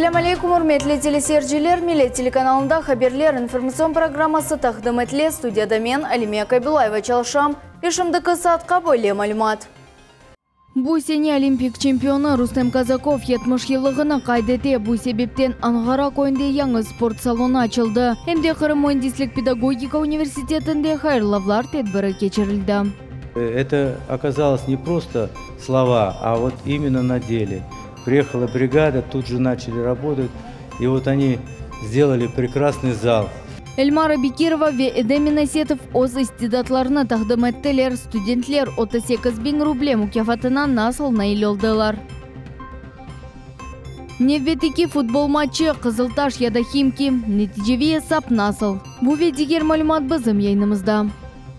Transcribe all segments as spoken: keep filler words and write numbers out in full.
Ассаляму алейкум, урметли телесерджилер, Милет телеканалында хаберлер информацион программасы тақдым етле. Студияда мен Алимия Кабилаева чалшам. Ишімдікі саатқа бойле малюмат. Бу сене олимпик чемпионы Рустем Казаков жетмиш еллығына қайдете. Бу себептен Анғара койынде яңы спорт салоны açılды. Хемде Қырым Мундислік педагогика университетінде хайырлавлар тедбірі кечірілді. Это оказалось не просто слова, а вот именно на деле. Приехала бригада, тут же начали работать, и вот они сделали прекрасный зал. Эльмара Бекирова ве Эдемин Асетов оз истидатларына тақдым еттелер. Студентлер отыз сегіз миң рубле мукафатынан насыл наилолдылар. Невветики футбол матчы Қызылташ яда Химки. Нетижеви сап насыл. Бу ведигер малюмат бізім яйнымызда.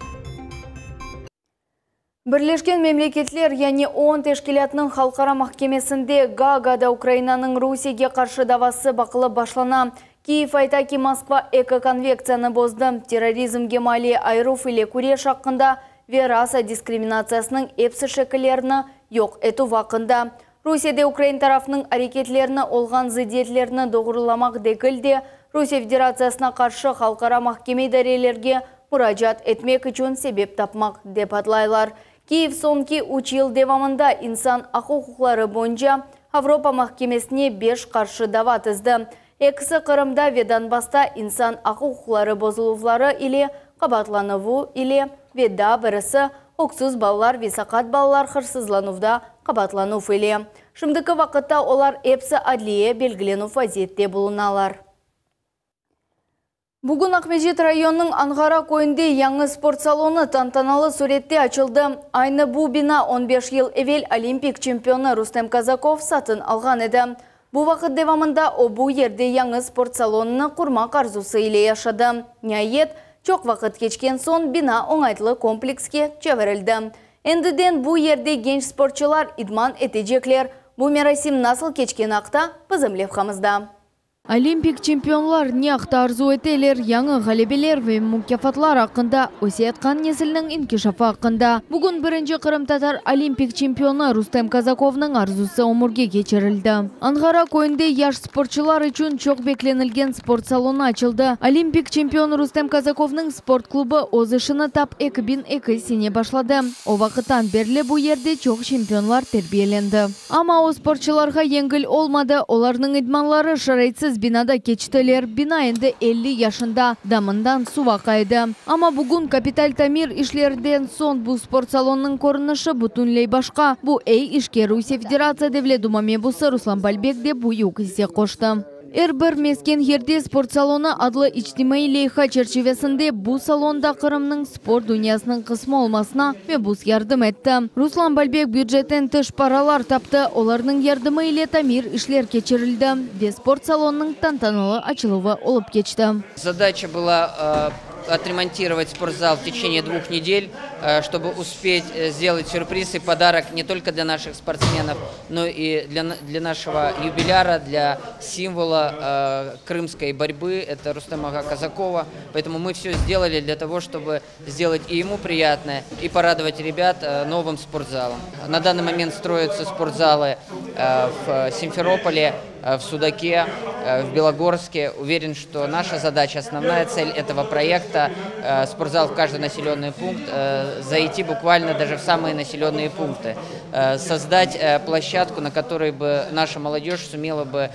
Бірлешкен мемлекетлер, яғни он тешкілятның халқара махкемесінде Гаагада Украинаның Русияге қаршы давасы бақылы башлана. Киев айтаки Москва эко-конвекцияны бозды. Терроризмге мали айруф или куреш хақында ве раса дискриминациясының эпсі шекілеріні yok ету вақында. Русияде Украин тарафының әрекетлеріні олған зидетлеріні доғырыламақ декілде Русия Федерациясына қаршы халқара махкеме дәрелерге мұражат етмек үшін себеп тапмақ деп атлайлар. Киев сонки үч ел девамында инсан ақуқлары бойынша Авропа махкемесіне беш қаршы дава тізді. Экісі Қырымда ведан баста инсан ақуқлары бозылуылары или қабатланыву или веда бірісі оқсыз балалар висақат балалар қырсызланувда қабатланув или. Шымдықы вақытта олар эпсі адлие белгілену вазиетте болуналар. Бүгін Ақмежет районның Анғара койынде яңы спорт салоны тантаналы суретте açılды. Айны бу бина он беш ел evvel олимпик чемпионы Рустем Казаков сатын алған еді. Бу вақыт девамында о бу ерде яңы спорт салонына құрмақ арзусы иле яшады. Няет, чоқ вақыт кечкен сон бина оңайтлы комплекске чеверілді. Эндіден бу ерде генч спортчылар идман етежеклер. Бу мерасим насыл кечкен ақта пызымлев қамызда. Олимпик чемпионлар не ақта арзу етелер, яңы ғалебелер ве мукафатлар ақында, өсиетқан несілінің инкишафы ақында. Бүгін бірінші Қырым татар олимпик чемпионы Рустем Казаковның арзусы омурге кечірілді. Анғара койынде яш спортчылар үшін чоқ бекленілген спорт салоны açılды. Олимпик чемпионы Рустем Казаковның спорт клубы озышыны тап екі мың екі сене башлады. О вақыттан берлі бұл ерде чоқ чемпионлар тербиеленді. Ама о спортчыларға еңгіл олмады, оларның идманлары шарайтсыз бинада кечтелер. Бина енді elli yaşында дамындан суға қайды. Ама бүгін Капитал Тамир ишлерден сон бұл спорт салонның көрінішы бүтінлей башқа. Бұл әй ішке Русия Федерация девле думаме бұсы Руслан Бальбек де бұл юкісе қошты. Әрбір мескен ерде спорт салоны адлы ичтимай лейха черчевесінде бұл салонда Қырымның спорт дүниясының қысмы олмасына мебус ярдым етті. Руслан Бальбек бюджеттен тыш паралар тапты, оларның ярдымы иле Тамир ишлер кечірілді. Де спорт салонның тантанылы açылуы олып кечті. Задача была отремонтировать спортзал в течение двух недель, чтобы успеть сделать сюрприз и подарок не только для наших спортсменов, но и для, для нашего юбиляра, для символа э, крымской борьбы, это Рустема Казакова. Поэтому мы все сделали для того, чтобы сделать и ему приятное, и порадовать ребят э, новым спортзалом. На данный момент строятся спортзалы э, в Симферополе, в Судаке, в Белогорске. Уверен, что наша задача, основная цель этого проекта – спортзал в каждый населенный пункт, зайти буквально даже в самые населенные пункты, создать площадку, на которой бы наша молодежь сумела бы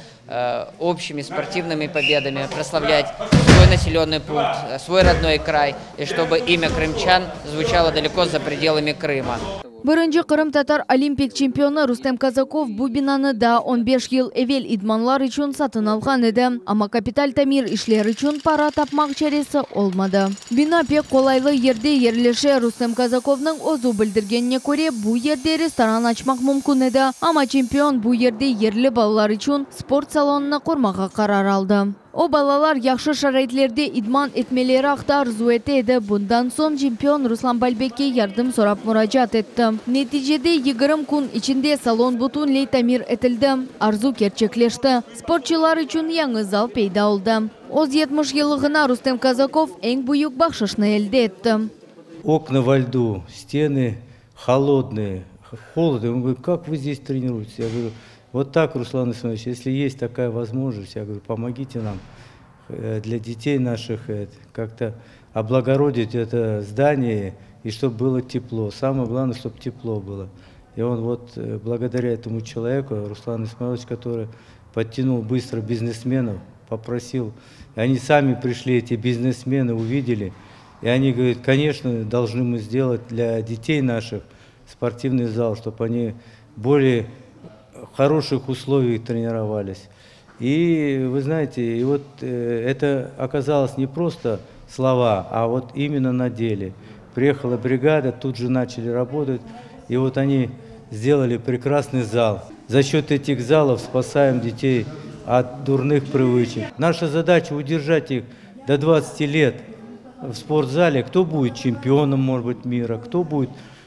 общими спортивными победами прославлять свой населенный пункт, свой родной край, и чтобы имя крымчан звучало далеко за пределами Крыма. Бірінші Қырым татар олимпик чемпионы Рустем Казаков бұл бинаны да он беш ел evvel идманлар үшін сатын алған еді. Ама Капитал Тамир ишлер үшін пара тапмақ чересі олмады. Бина пек қолайлы ерде ерлеше Рустем Казаковның озу білдіргеніне көре бұл ерде ресторан açмақ мүмкін еді. Ама чемпион бұл ерде ерлі балалар үшін спорт салонына құрмаға қарар алды. О балалар яқшы шарайтлерде идман етмелері ақта арзу етеді. Бұндан сон чемпион Руслан Бальбекке ярдым сорап мұражат етті. Нетижеде егірім күн ішінде салон бұтын лей тамир етілді. Арзу керчеклешті. Спортчылар үшін яңы зал пейда олды. Оз жетмиш елығына Рустем Казаков ең бұйық бақшышны елде етті. Окна во льду, стены холодные, холодные. Он говорит, как вы здесь тренируетесь? Я говорю, Вот так, Руслан Исмаилович, если есть такая возможность, я говорю, помогите нам э, для детей наших э, как-то облагородить это здание, и чтобы было тепло. Самое главное, чтобы тепло было. И он вот э, благодаря этому человеку, Руслан Исмаилович, который подтянул быстро бизнесменов, попросил, и они сами пришли, эти бизнесмены, увидели, и они говорят, конечно, должны мы сделать для детей наших спортивный зал, чтобы они более в хороших условиях тренировались. И вы знаете, и вот э, это оказалось не просто слова, а вот именно на деле. Приехала бригада, тут же начали работать, и вот они сделали прекрасный зал. За счет этих залов спасаем детей от дурных привычек. Наша задача удержать их до двадцати лет в спортзале. Кто будет чемпионом, может быть, мира, кто будет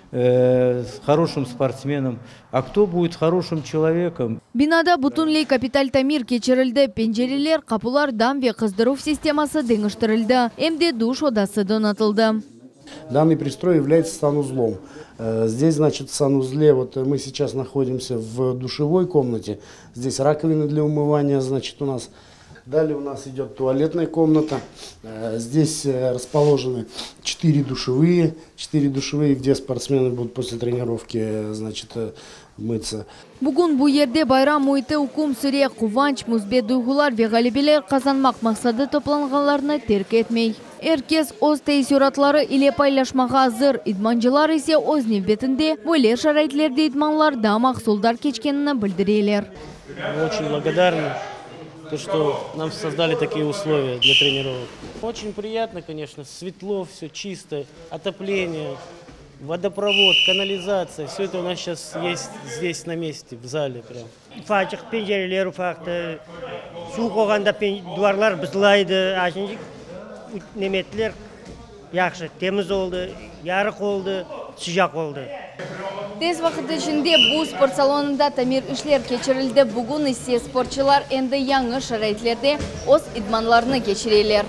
с хорошим спортсменом, а кто будет хорошим человеком. Бинада бутунлей капиталь тамир кечерилди, пенжерелер, капулар, дам ве кыздыруу системасы деңиштирилди. Эмди душ одасы донатылды. Данный пристрой является санузлом. Здесь, значит, в санузле, вот мы сейчас находимся в душевой комнате. Здесь раковины для умывания, значит, у нас. Далее у нас идет туалетная комната. Здесь расположены четыре душевые, четыре душевые, где спортсмены будут после тренировки, значит, мыться. Бүгін бұл ерде байрам мойты укум сүре куванч, музбет дуйгулар ве галибелер казанмак максады топланганларны терк етмей. Эркес оз тейсюратлары или пайлашмаға азыр, идманчылар исе оз невбетінде бойлер шарайтлерді идманлар да мақсулдар кечкенini білдірелер. Очень благодарны, то, что нам создали такие условия для тренировок. Очень приятно, конечно, светло, все чисто, отопление, водопровод, канализация. Все это у нас сейчас есть здесь на месте, в зале прям. Фачық пенжерелер уфақты, су қоғанда дуарлар бұзылайды, ашынжық неметтілер яқшы, теміз олды, ярық олды, sıcak oldu. Tez vaqt içinde bu spor salonunda tamir işler geçirildi. Bugün ise sporçular endi yangi şaraytlarda o'z idmanlarını geçirirler.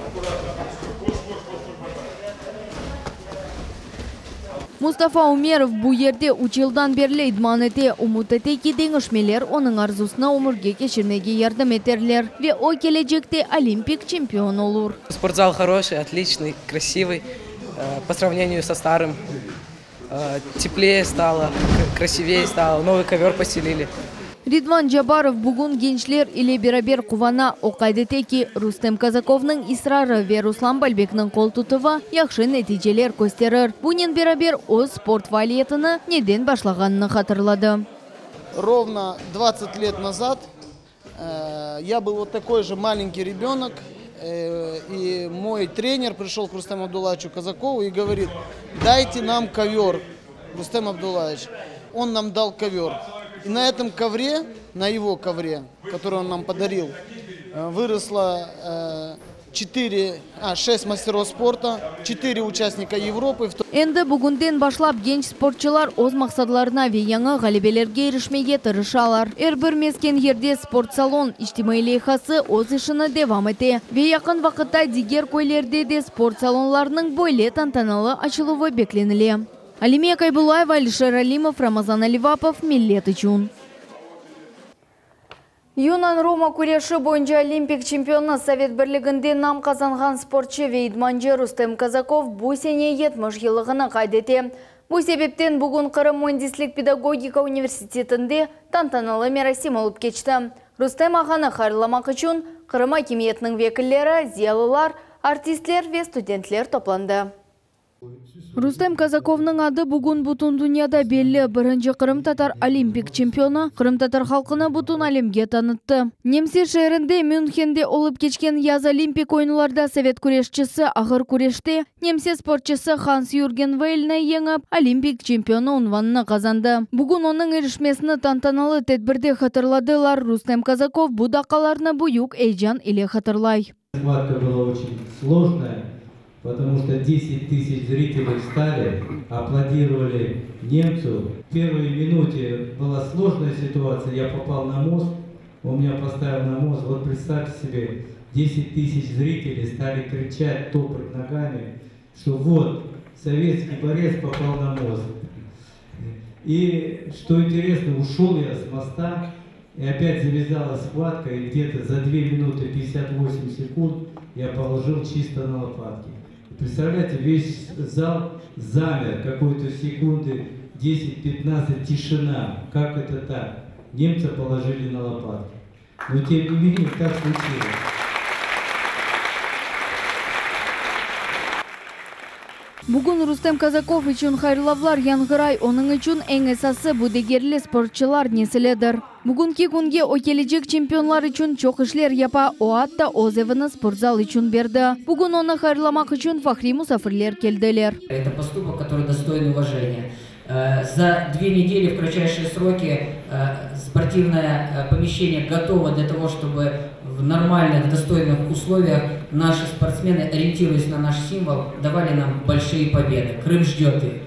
Mustafa Umerov bu yerde uch yıldan beri idman eti. Umut eteki dengişmeler onun arzusuna umurga geçirmege yardım ederler ve o gelecekte olimpik çempion olur. Спортзал хороший, отличный, красивый. По сравнению со старым теплее стало, красивее стало, новый ковер постелили. Ridvan Jabarov bugün gençler ile beraber kuvana o kaydete ki Rustem Kazakov'ның ısrarı ve Ruslan Balbek'ның kol tutuva yaxşı neticeler gösterir. Bunun beraber o sport faaliyetini neden başlaganını hatırladı. Ровно двадцать лет назад э, я был вот такой же маленький ребенок, э, и мой тренер пришел к Рустему Абдуллаевичу Казакову и говорит: дайте нам ковер, Рустем Абдуллаевич. Он нам дал ковер. И на этом ковре, на его ковре, который он нам подарил, выросло четыре, а, шесть мастеров спорта, четыре участника Европы. Endi bugünden başlap genç sportçular o'z maqsadlarına ve yangi g'alabalarga erishmege tirishar. Her bir mesken yerde sport salon ijtimoiy loyihasi o'z ishini davom etdi ve yaqin vaqtda diğer ko'ylarda de sport salonlarining bo'yle tantanali ochuluvi beklenili. Alimiya Kaybulayeva, Alisher Alimov, Ramazan Alivapov, Millet uchun. Юнан Рома күреші бойынша олимпик чемпионы Совет бірлігінде нам қазанған спортшы ve идманчы Рустем Казаков bu sene yetmiş yıllıгını qaydete. Bu себептен бүгін Қырым Mühendislik Pedagogika университетінде тантаналы мерасим olып keçti. Рустем ағаны хайырламақ үшін Қырым hakimiyetінің vekillері, ziyalылар, artistler ve studentlер toplandı. Рустем Казаковның ады бүгін бұтын дүнияда белі. Бірінші Қырым татар олимпик чемпионы Қырым татар халқыны бұтын әлемге танытты. Немсе шәрінде Мюнхенде олып кечкен яз олимпик ойынларда совет күрешчісі ағыр күреште немсе спортчысы Ханс Юрген Вейльні еңіп олимпик чемпионы унванына қазанды. Бүгін оның ерішмесіні тантаналы тәдбірде хатырладылар. Рустем Казаков бұдақаларына бұйық эйжан иле хатырлай. Схватка была очень сложная. Потому что десять тысяч зрителей встали, аплодировали немцу. В первой минуте была сложная ситуация, я попал на мост, он меня поставил на мост. Вот представьте себе, десять тысяч зрителей стали кричать, топать ногами, что вот, советский борец попал на мост. И что интересно, ушел я с моста, И опять завязалась схватка, и где-то за две минуты пятьдесят восемь секунд я положил чисто на лопатки. Представляете, весь зал замер, какой-то секунды десять-пятнадцать, тишина. Как это так? Немца положили на лопатки. Но тем не менее, так случилось. Бүгін Рустем Казаков үшін хайырлавлар яңғырай, оның үшін ең esасы будегерлі спортчылар неселедір. Бүгінгі күнге о келечек чемпионлар үшін чоқ ішлер япа оатта озевіні спортзал үшін берді. Бүгін оны хайырламақ үшін фахри мусафирлер келділер. Это поступок, который достоин уважения. За две недели в кратчайшие сроки спортивное помещение готово для того, чтобы в нормальных, достойных условиях наши спортсмены, ориентируясь на наш символ, давали нам большие победы. Крым ждет их.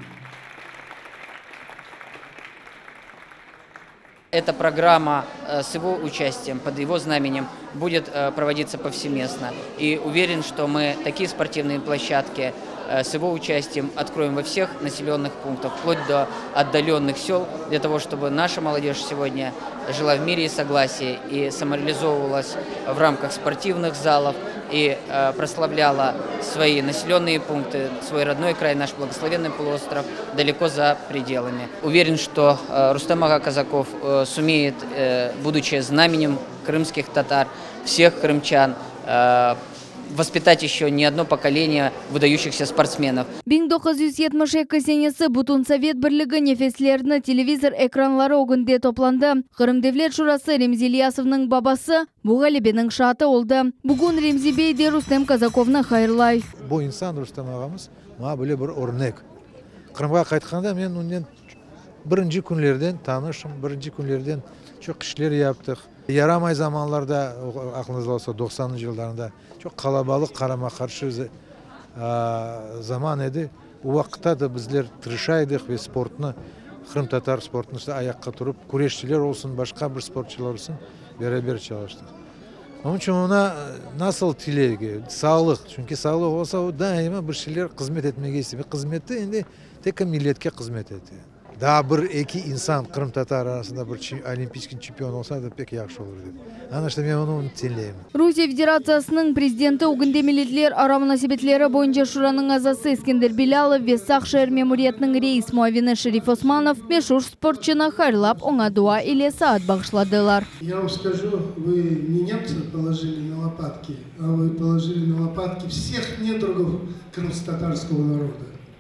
Эта программа с его участием, под его знаменем, будет проводиться повсеместно. И уверен, что мы такие спортивные площадки с его участием откроем во всех населенных пунктах, вплоть до отдаленных сел, для того, чтобы наша молодежь сегодня жила в мире и согласии и самореализовывалась в рамках спортивных залов и э, прославляла свои населенные пункты, свой родной край, наш благословенный полуостров, далеко за пределами. Уверен, что э, Рустем ага Казаков э, сумеет, э, будучи знаменем крымских татар, всех крымчан, э, воспитать еще не одно поколение выдающихся спортсменов. мең тоғыз жүз жетимиш эки сенесі Бутун Совет Бірлігі нефеслеріні телевизор экранлары огынде топланды. Қырым Девлет Шурасы Ремзи Ильясовның бабасы Буғалебенің шаты олды. Бүгін Ремзи Бей де Рустем Казаковны хайырлай. Бұл инсан Рустем ағамыз ма біле бір орнек. Қырымға қайтқанда мен онен бірінші күнлерден танышым, бірінші күнлерден çok işler yaptık. Yaramay zamanlarda, aklınızda olsa doksanlı yıllarında çok kalabalık karama karşı zaman idi. O vakitte de bizler tırışaydık ve sportunu, Kırım Tatar sportunu işte ayakta durup, güreşçiler olsun, başka bir sporçular olsun, beraber çalıştık. Onun için ona nasıl tilegi, sağlık. Çünkü sağlık olsa o daima bir şeyler hizmet etmeye istiyor. Hizmette indi tek milletke hizmet etti. Daha bir iki insan Kırım Tatar arasında bir olimpiysk çempion olsa da pek yaxşı olur dedi. Ana işte ben onu tinleyeyim. Rusya Federatsiyasының президенті үгінде милетлер ара мунасибетлері бойынша Шураның азасы Искендер Билалов Вессақ шәһәр мемориятының рейс муавины Шериф Османов мәшһүр спортчыны хайырлап, оңа дуа иле саат багышладылар. Я вам скажу, вы не немцев положили на лопатки, а вы положили на лопатки всех недругов крымско-татарского народа.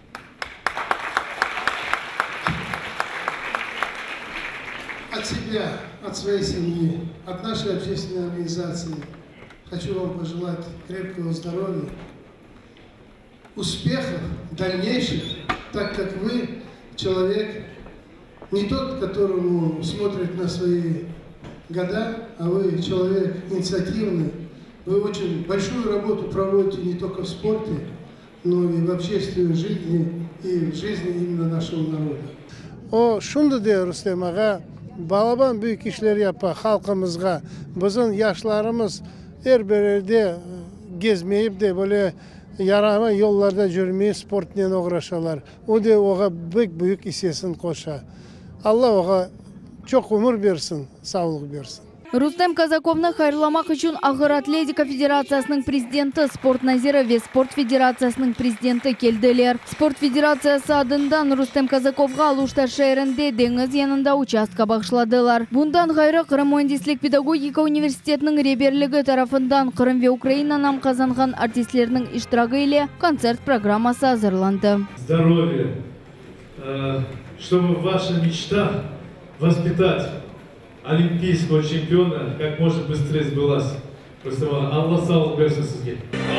От себя, от своей семьи, от нашей общественной организации хочу вам пожелать крепкого здоровья, успехов дальнейших, так как вы человек не тот, которому смотрит на свои года, а вы человек инициативный. Вы очень большую работу проводите не только в спорте, но и в общественной жизни и в жизни именно нашего народа. О, шунды де Рустем аға, балабан büyük işler yapar halkımızga. Bizim yaşlarımız her bererde gezmeyip de böyle yarama yollarda yürümeyip sportla uğraşarlar. O da oğa büyük büyük hissesini koşar. Allah oğa çok ömür versin, sağlık versin. Рустем Казаковны хайырламақ үшін Ағыр Атлетика Федерациясының президенті, спорт назиры ве спорт федерациясының президенті келділер. Спорт федерациясы адындан Рустем Казаковға Алуштар шәрінде деңіз янында участка бағышладылар. Бұндан ғайры Қырым Муандислік педагогика университетінің реберлігі тарафындан Қырым ве Украинанам қазанған артистлерінің иштирагы иле концерт программасы hazırlandı. Здоровье, чтобы ваша мечта воспитать олимпийского чемпиона как можно быстрее сбылась. Просто Алла сağlık versin sizге.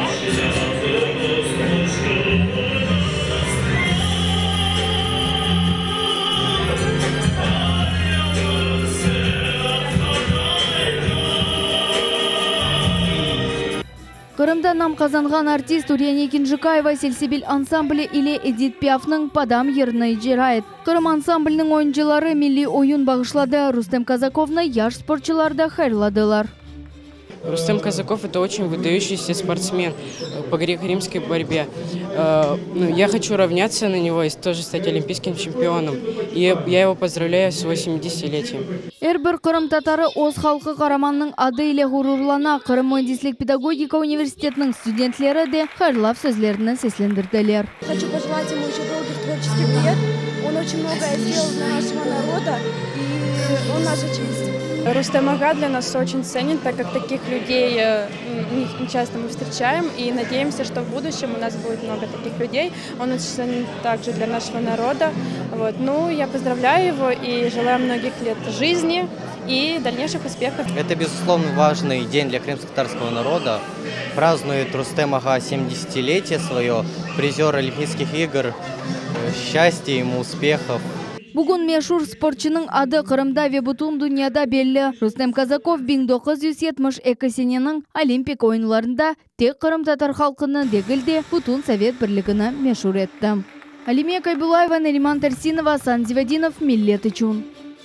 Қырымда нам қазанған артист Уряне Кинжикаева Сельсибиль ансамблі или Эдит Пиафның падам ерні ижирает. Қырым ансамблінің ойынчылары милли ойын бағышлады. Рустем Казаковны яш спортчыларда хайырладылар. Рустем Казаков – это очень выдающийся спортсмен по греко-римской борьбе. Я хочу равняться на него и тоже стать олимпийским чемпионом. И я его поздравляю с восьмидесятилетием. Әрбір Қырым татары оз халқы қараманның ады ile ғурурлана Қырым Мөндислік педагогика университетінің студентлері де хайырлап сөзлеріні сеслендірділер. Хочу пожелать ему еще долгих творческих лет. Он очень многое сделал для нашего народа, и он наша честь. Рустем Ага для нас очень ценен, так как таких людей не часто мы встречаем, и надеемся, что в будущем у нас будет много таких людей. Он очень ценен также для нашего народа. Вот. Ну, я поздравляю его и желаю многих лет жизни и дальнейших успехов. Это, безусловно, важный день для крымско-татарского народа. Празднует Рустем Ага семидесятилетие свое, призер Олимпийских игр. Счастья ему, успехов. Бүгін мешур спортчының ады Қырымда ве бұтын дүнияда белі. Рустем Казаков bin dokuz yüz yetmiş iki сененің Олимпик ойынларында тек Қырым татар халқыны дегілде бұтын Совет бірлігіні мешур етті. Алимия Кайбулаева, Нариман Терсинова, Сан Зивадинов, Миллет Ичун.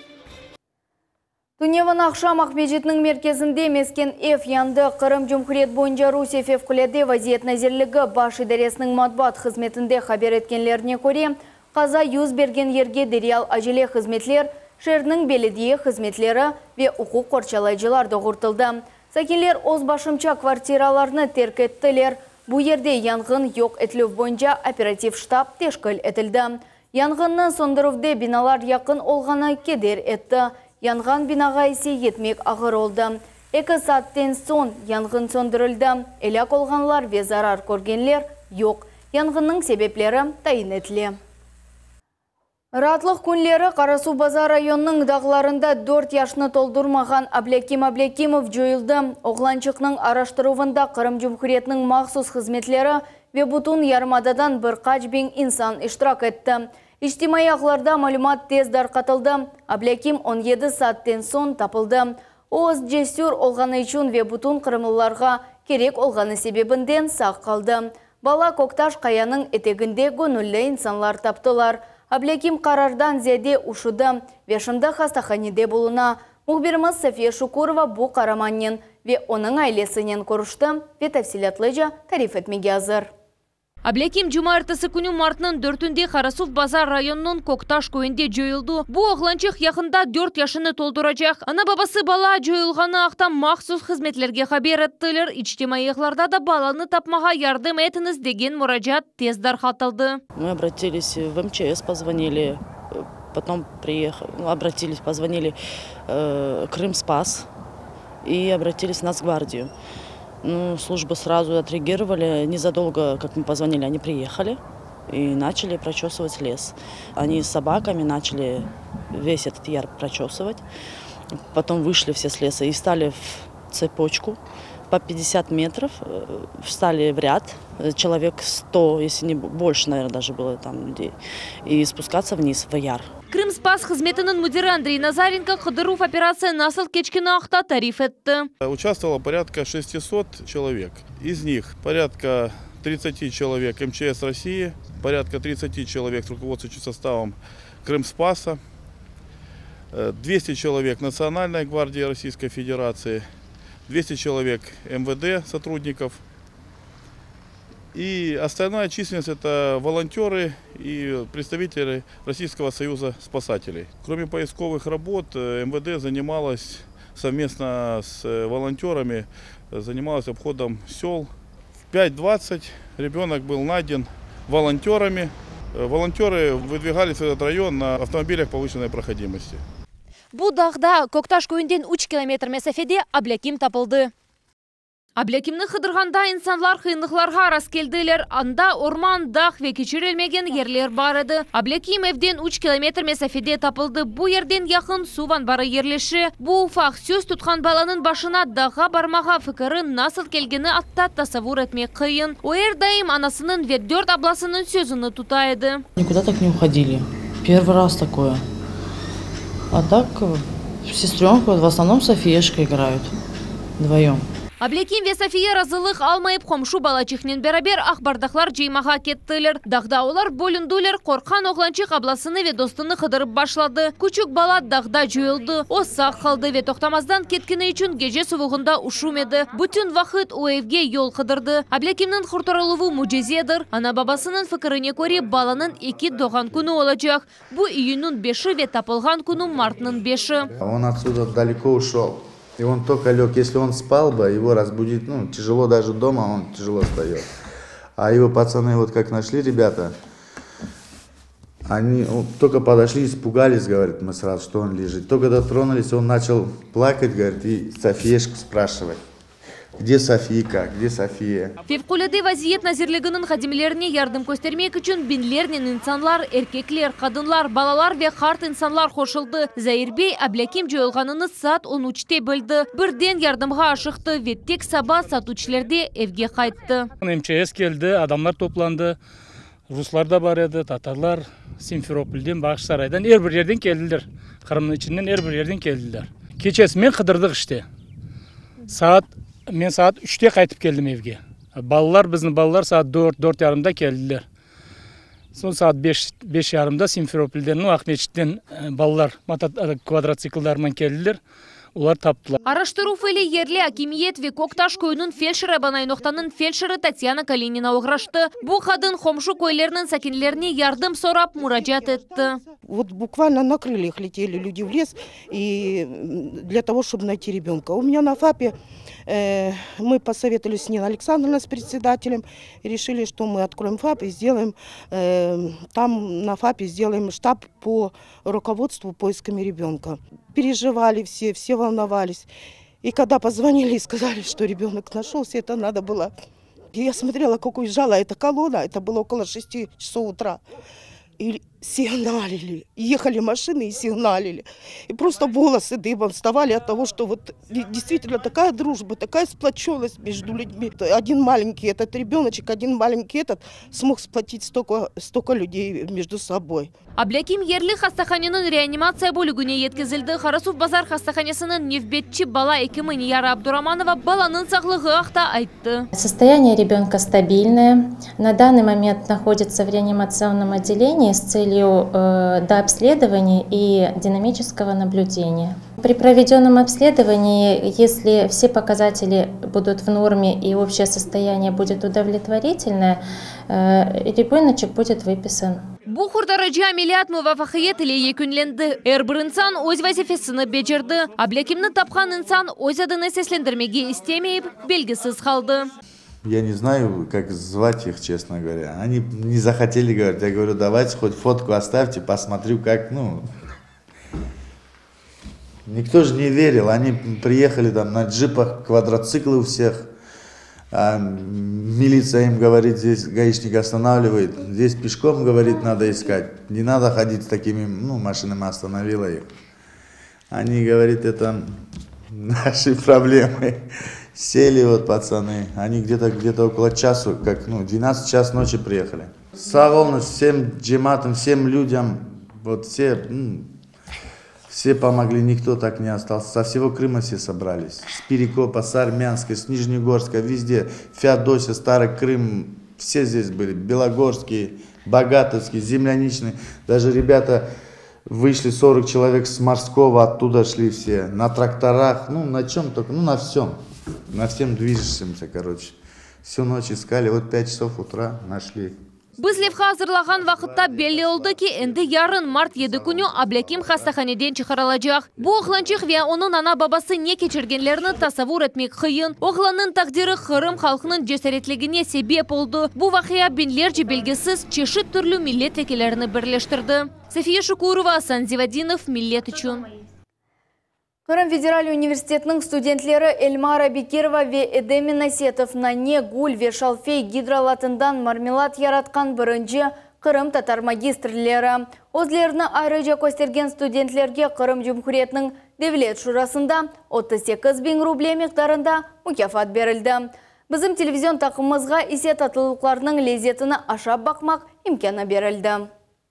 Туневан ақшам Ахмеджетнің мерkezінде мескен F янды Қырым Жұмхурет бойынша Русия февкуледе вазиет назерлігі баш идаресінің матбуат қызметінде хабер еткенлеріне көре, қаза юз берген ерге дереал ажеле қызметлер, шерінің беледие қызметлері ве ұқу қорчалайжыларды ғұртылды. Сәкенлер оз башымча квартираларны терк еттілер. Бұ ерде яңғын йоқ етлів бойынша оператив штаб тешкіл етілді. Яңғынны сондырывде биналар яқын олғана кедер етті. Янған бинаға есе етмек ағыр олды. Екі саттен сон яңғын сондырылды. Эляк олғанлар ве зарар көргенлер йоқ. Яңғынның себеплері тайын етілі. Ратлық күнлері Қарасу Базар районының дағларында төрт яшны толдырмаған Аблеким Аблекимов жойылды. Оғланчықның араштырувында Қырым Жұмхуретінің мақсус қызметлері ве бұтын ярмададан бір қач бен инсан иштирак етті. Иштимай ағларда малюмат тез дарқатылды. Аблеким он жеті саттен сон тапылды. Оз жесүр олғаны үшін ве бұтын қырымлыларға керек олғаны себебінден сақ қалды. Бала Кокташ қаяның етегінде гөнүллі инсанлар таптылар. Аблеким қарардан зәде ұшыды, вешімді хастаханиде болуна. Мұхбиріміз София Шукурова бұ қараманнен ве оның айлесінен көрішті, ве тәфсилатлыжа тариф етмеге азыр. Аблеким жұма ертісі күні мартының дөртінде Қарасув Базар районының Кокташ көйінде жойылды. Бұ оғланчық яқында төрт яшыны толдырacak. Ана бабасы бала жойылғаны ақтан мақсус қызметлерге хабер еттілер. Ичтимайықларда да баланы тапмаға ярдым етіңіз деген мұражат тез дарқатылды. Мы обратились в эм че эс, позвонили, потом приехали, обратились, позвонили э, Крымспас и обратились в Нацгвардию. Ну, службы сразу отреагировали. Незадолго, как мы позвонили, они приехали и начали прочесывать лес. Они с собаками начали весь этот яр прочесывать. Потом вышли все с леса и стали в цепочку по пятьдесят метров. Встали в ряд, человек сто, если не больше, наверное, даже было там людей. И спускаться вниз в яр. Крымспас қызметінің мүдірі Андрей Назаренко Қыдыров операция насыл кечкіні ақта тариф етті. Участвовало порядка шестисот человек. Из них порядка тридцати человек эм че эс России, порядка тридцати человек с руководствующим составом Крымспаса, двести человек Национальной гвардии Российской Федерации, двести человек эм вэ дэ сотрудников. И остальная численность – это волонтеры и представители Российского союза спасателей. Кроме поисковых работ, эм вэ дэ занималась совместно с волонтерами, занималась обходом сел. В пять двадцать ребенок был найден волонтерами. Волонтеры выдвигались в этот район на автомобилях повышенной проходимости. Бұл дағда Кокташ көйінден үч километр месафеде Аблеким тапылды. Аблекимні қыдырғанда инсанлар қиынлықларға арас келділер. Анда орман, дақ ве кечірелмеген ерлер бар еді. Аблеким евден үч километр месафеде тапылды. Бұ ерден яқын суван бары ерлеші. Бұ уфақ сөз тұтқан баланың башына дағға бармаға фікірі насыл келгені атта тасавур етмек қиын. Оер дайым анасының ве дөрт абласының сөзіні тұтайды. Никуда так не уходили. Первый раз такое. А так сестренку в основном Софиешка играют. Вдвоем. Аблеким ве София разылық алмайып қомшу бала чихнен берабер ақбардақлар жеймаға кеттілер. Дағда олар бөліндулер қорқан оғланчық абласыны ве достыны қыдырып башлады. Күчік бала дағда жойылды. Осақ қалды ве тоқтамаздан кеткені үшін геже суығында ушумеді. Бүтін вақыт уэвге ел қыдырды. Аблекимнің құртарылуы мужезедір. Ана бабасының фікіріне көре баланың екі доған күні олacak. Бұ июнның беші ве тапылған күні мартның беші. Он отсюда далеко ушел. И он только лег. Если он спал бы, его разбудить, ну, тяжело даже дома, он тяжело встает. А его пацаны, вот как нашли ребята, они вот, только подошли, испугались, говорит, мы сразу, что он лежит. Только дотронулись, он начал плакать, говорит, и Софиешку спрашивать. Где Софийка, где София? Февкуледе вазиет назирлігінің қадимлеріне ярдым көстермек үшін бинлернен инсанлар, еркеклер, қадынлар, балалар ве қарт инсанлар қошылды. Заирбей Аблеким жойылғаныны саат он үште білді. Бірден ярдымға ашықты, веттек саба сатучылерде евге қайтты. эм че эс келді, адамлар топланды, руслар да бар еді, татарлар, Симферопольден, Бақшсарайдан, әрбір жерден келділер. Қырымның ішінен әрбір жерден келділер. Кечесімен қыдырдық іште. Саат Мен саат үште қайтып келдім евге. Балалар, біздің балалар саат төрт жарымда келділер. Сол саат беш жарымда Симферопольден, Ахметшіттен балалар квадроциклдармен келділер. Олар таптылар. Араштыру фәлі ерлі Акимиет ве Кокташ көйінің фельдшері Банайноқтанын фельдшері Татьяна Калинина оғрашты. Бұл қадын Хомшу көйлерінің сәкенлеріне ярдым сорап мураджат етті. Вот буквально на крыльях летели люди в лес и для того, чтобы найти ребенка. У меня на ФАПе э, мы посоветовались с Ниной Александровной, с председателем, и решили, что мы откроем ФАП и сделаем, э, там на ФАПе сделаем штаб по руководству поисками ребенка. Переживали все, все волновались. И когда позвонили и сказали, что ребенок нашелся, это надо было. И я смотрела, как уезжала эта колонна, это было около шести часов утра. И сигналили, ехали машины и сигналили. И просто волосы дыбом вставали от того, что вот действительно такая дружба, такая сплоченность между людьми. Один маленький этот ребеночек, один маленький этот смог сплотить столько, столько людей между собой. Аблеким ерлі хастаханының реанимация бөлігіне еткізілді. Харасув базар хастаханесінің невбетчі бала екімі Нияра Абдураманова баланың сағлығы ақта айтты. Состояние ребенка стабильное. На данный момент находится в реанимационном отделении с целью э, дообследования и динамического наблюдения. При проведенном обследовании, если все показатели будут в норме и общее состояние будет удовлетворительное, э, ребеночек будет выписан. Бұл құрдарыжы амелият мұвафақиет иле екінленді. Әрбір инсан өз вазифесіні бежірді. Аблекимні тапқан инсан өз адыны сеслендірмеге істемейіп, белгісіз қалды. Я не знаю, как звать их, честно говоря. Они не захотели говорить. Я говорю, давайте хоть фотку оставьте, посмотрю, как, ну... Никто же не верил. Они приехали там на джипах, квадроциклы у всех. А милиция им говорит, здесь гаишник останавливает. Здесь пешком, говорит, надо искать. Не надо ходить с такими, ну, машинами, остановила их. Они, говорит, это наши проблемы. Сели вот пацаны. Они где-то где-то около часу, как, ну, двенадцать час ночи приехали. Саголно всем джематам, всем людям, вот все... Ну, все помогли, никто так не остался. Со всего Крыма все собрались. С Перекопа, с Армянска, с Нижнегорска, везде. Феодосия, Старый Крым, все здесь были. Белогорские, Богатовские, Земляничные. Даже ребята вышли, сорок человек с Морского, оттуда шли все. На тракторах, ну на чем только, ну на всем. На всем движущемся, короче. Всю ночь искали, вот пять часов утра нашли. Бізлевға азырлаған вақытта белі олды ки, әнді ярын март еді күні Аблеким хастаханеден чықаралажақ. Бұл оғланчық ве оның ана бабасы не кечіргенлеріні тасавур етмек қиын. Оғланның тақдиры Қырым халқының жесаретлігіне себеп олды. Бұл вақия бенлерже белгісіз чешіт түрлі миллет векелеріні бірлештірді. София Шукурова, Асан Зивадинов, миллет үшін. Қырым Федеральный университетінің студентлері Эльмара Бекирова ве Эдемин Насетов нане гуль ве шалфей гидролатындан мармелад яратқан бірінші Қырым татар магистрлері. Өзлеріні айрыжа көстерген студентлерге Қырым Жұмхуретінің Девлет шурасында отыз сегіз мың рублей мектарында мүкафат берілді. Біздің телевизион тақымызға исе татылықларының лезетіні ашап бақмақ имкені берілді.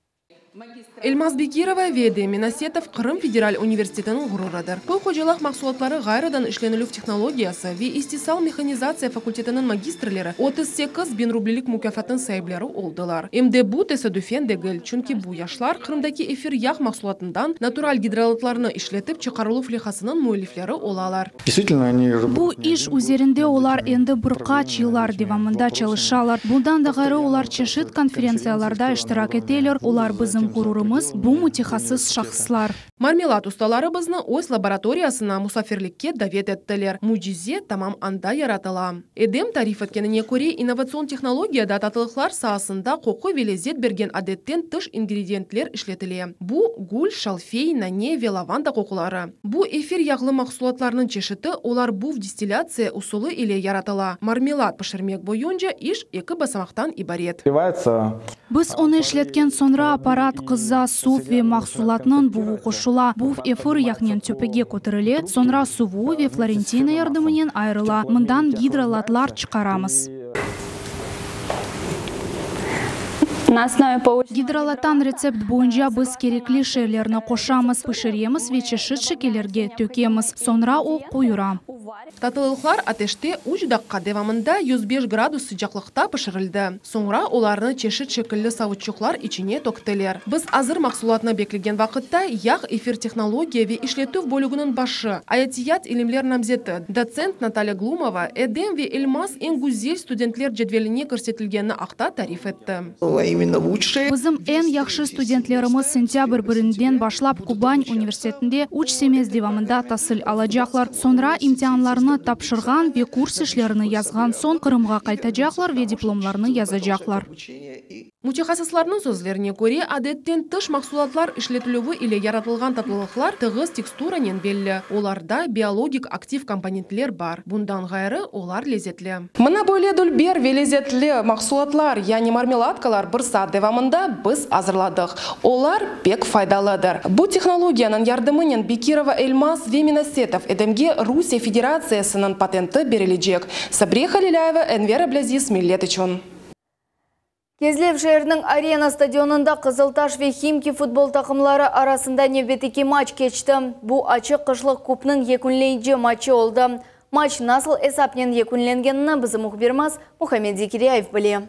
Эльмаз Бекирова Веде Минасетов Крым федераль университетінің ғұрырадыр. Бұл қожалақ мақсулатлары ғайрадан ішленілік технологиясы ве истисал механизация факультетінің магистрлері отыз сегіз бин рублилік мүкафатын сайблері олдылар. Эмде бу тесадүфен дегіл, чүнки бу яшлар Крымдаки эфир яқ мақсулатындан натураль гидролатларыны ишлетіп чықарылу флехасының муэлифлері олалар. Бу иш үзерінде олар енді бұрқа чилар девамында çalışалар. Бұлдан дағары олар чешет конференцияларда іштирак етелер, олар бізім ғұрурымыз, бу мутихасыз шахслар. Мармелад усталары бізні ось лабораториясына мусафирлікке давет еттілер. Мужизе тамам анда яратыла. Эдем тариф еткеніне көре инновацион технологияда татылықлар саасында қоқы велезет берген адеттен тыш ингредиентлер ішлетіле. Бу гуль, шалфей, нане, лаванда қоқылары. Бу эфир яғлы мақсулатларының чешіті олар бу в дистилляция усулы иле яратыла. Мармелад пішірмек бойынша иш екі басамақтан ибарет. Біз оны ішлеткен sonra аппарат қыза сув ве мақсулатның буы қошыла. Був эфир яғнен төпеге көтіріле, sonra суву ве Флорентина ярдымынен айрыла. Мындан гидролатлар чықарамыз. Гидролаттан рецепт бойынша біз керекли шерлерні қошамыз, пішіреміз ве чешет шекелерге төкеміз, sonra о қойыра. Татылықлар атеште үш даққа девамында жүз беш градус sıcaklıkта пішірілді. Sonra оларны чешет шекілі савытчуқлар içine токтелер. Біз азыр мақсулатына беклеген вақытта яқ эфир технология ве ишлету бөлігінің башы, аятият илимлер намзеті, доцент Наталья Глумова, Эдем ве Эльмаз ең гүзел студентлер жедвеліне көрсетілгені ақта тариф етті. Бізім ән яқшы студентлеріміз сентябрь бірінден башлап Кубань университетінде үш семез девамында тасыл алажақлар. Sonra имтианларны тапшырған ве курс ішлеріні язған сон Қырымға қайтажақлар ве дипломларны язажақлар. Мутехасысларның сөзлеріне көре адеттен тыш мақсулатлар ішлетілуі или яратылған татылықлар тығыз текстуранен белі. Оларда биологик актив компонентлер бар. Бұндан ғайры олар лезетлі. Мына бөле дүлбер ве лезетлі мақсулатлар, яғни мармеладкалар бір саат девамында біз азырладық. Олар пек файдалыдыр. Бұл технологияның ярдымынен Бекирова Эльмаз ве Минасетов Эдемге Русия Федерациясының патенті берілежек. Сабреха Лиляева, Энвера Блязис, Миллет үшін. Кезлев шерінің арена стадионында Қызылташ ве Химки футбол тақымлары арасында небетеке матч кечті. Бұл ачық қышлық купның екінлейінже матчы олды. Матч насыл эсапнен екінленгеніні бізі мұхбермаз Мухаммед Зекиряев біле.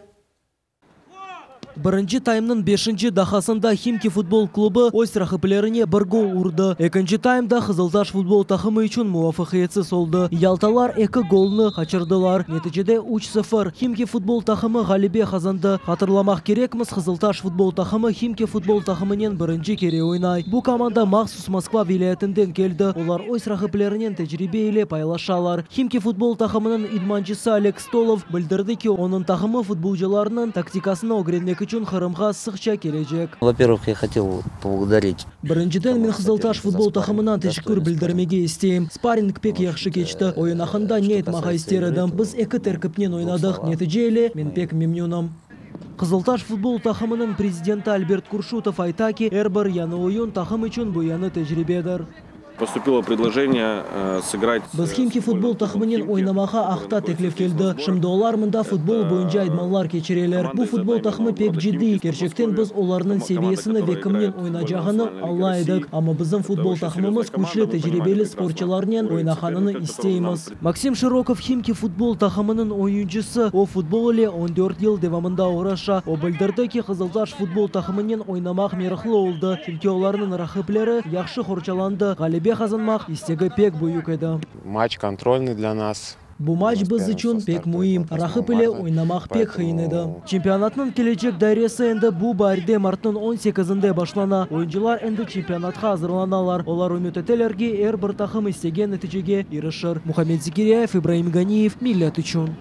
Бірінші таймның бешінші дахасында Химки футбол клубы ось рақыплеріне бір гол ұрды. Екінші таймда Қызылташ футбол тақымы үшін муафақиетсіз олды. Ялталар екі голны қачырдылар. Нәтижеде үш sıfır. Химки футбол тақымы ғалибе қазанды. Қатырламақ керекміз Қызылташ футбол тақымы Химки футбол тақымынен бірінші кере ойнай. Бұл команда мақсус Москва вилаятынден келді. Олар ось рақыплерінен тәжірибе иле пайлашалар. Химки футбол тақымының идманчысы Олег Столов білдірді ки, оның тақымы футболчыларының тактикасына огреннек үшін Қырымға сықша кележек. Во-первых, я хотел поблагодарить. Біріншіден мен Қызылташ футбол тақымынан тешкүр білдірмеге істейм. Спаринг пек яқшы кечті. Ойын ақында не етмаға істерідім. Біз екі тәркіпнен ойнадық. Нәтижелі мен пек мемнюным. Қызылташ футбол тақымының президенті Альберт Куршутов айтаки, әрбір яны ойын тақым үшін бұяны тәжірибедір. Поступило предложение э, сыграть... Біз Химки футбол тақымынен ойнамаға ақта теклif келді. Шымды олар мұнда футбол бойынша айдмалар кечерелер. Бұл футбол тақымы пек жидді. Керчектен біз оларының севиесіні векімнен ойнажағыны алла едік. Ама біздің футбол тақымымыз күшлі тәжірибелі спортчыларнен ойнақаныны істейміз. Максим Широков Химки футбол тақымының ойыншысы. О футбол еле он төрт ел девамында ораша. О білдірді ки Қызылташ футбол тақымынен ойнамақ меріқлы олды. Чүнки оларының рақыплері яқшы қорчаланды. Ғалибе қазанмақ истегі пек бұйық еді. Матч контрольный для нас. Бұл матч біз үшін пек мұйым. Рақыпіле ойнамақ пек қиын еді. Чемпионатның келечек дайресі енді бұл барде марттың он сегізінде башлана. Ойыншылар енді чемпионатқа азырланалар. Олар үміт етелерге әр бір тақым істеген нәтижеге ерішір. Мухаммед Зекиряев, Ибраим Ганиев, Миллет үшін.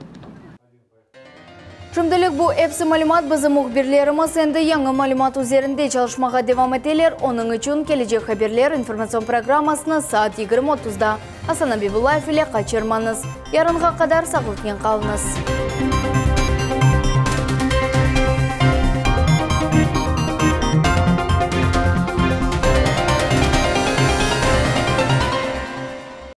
Шымдылық бұл әпсі малымат бізі мұхберлеріміз енді яңы малымат үзерінде çalışmaға девам етелер. Оның үшін келечек хаберлер информацион программасыны саат егерме отузда. Асан Абибуллаев иле қачырманыз. Ярынға қадар сақлықпен қалыңыз.